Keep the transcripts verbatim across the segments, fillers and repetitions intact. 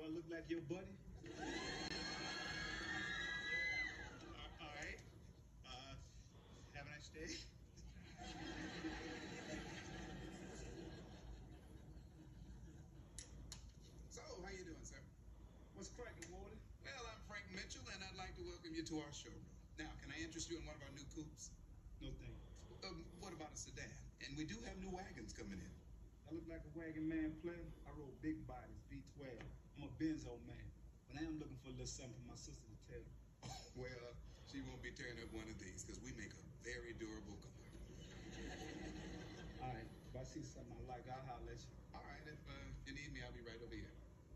I look like your buddy? Uh, all right. Uh, have a nice day. So, how you doing, sir? What's cracking, Warden? Well, I'm Frank Mitchell, and I'd like to welcome you to our showroom. Now, can I interest you in one of our new coupes? No thanks. Um, what about a sedan? And we do have new wagons coming in. I look like a wagon man player. I roll big bodies, V twelve. I'm a Benzo man. But I am looking for a little something for my sister to tell. Well, she won't be tearing up one of these, because we make a very durable car. All right, if I see something I like, I'll holler at you. All right, if uh, you need me, I'll be right over here.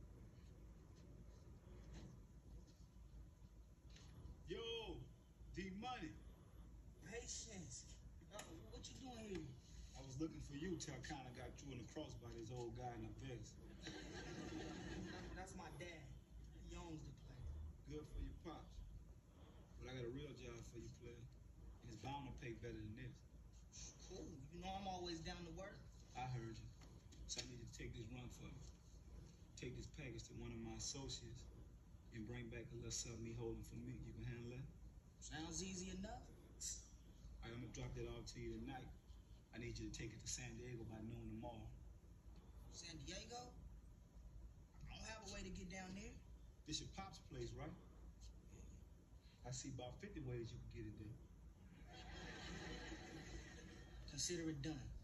Yo, D-Money. Patience. Uh, what you doing here? I was looking for you till I kind of got you in the cross by this old guy in the vest. That, that's my dad. He owns the place. Good for your pops. But I got a real job for you, player. And it's bound to pay better than this. Cool. You know I'm always down to work. I heard you. So I need you to take this run for me. Take this package to one of my associates and bring back a little something he holding for me. You can handle that? Sounds easy enough. All right, I'm gonna drop that off to you tonight. I need you to take it to San Diego by noon tomorrow. San Diego? I don't have a way to get down there. This your pop's place, right? I see about fifty ways you can get it there. Consider it done.